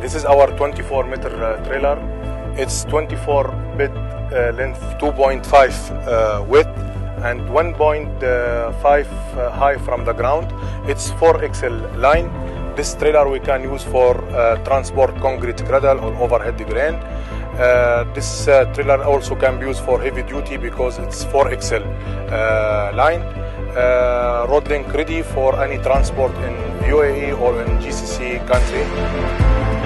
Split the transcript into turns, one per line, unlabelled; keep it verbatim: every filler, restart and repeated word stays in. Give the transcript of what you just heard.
This is our twenty-four meter uh, trailer. It's twenty-four bed uh, length, two point five uh, width, and one point five uh, high from the ground. It's four X L line. This trailer we can use for uh, transport concrete cradle or overhead crane. Uh, this uh, trailer also can be used for heavy duty because it's four X L uh, line. Uh, road link ready for any transport in U A E or in G C C country.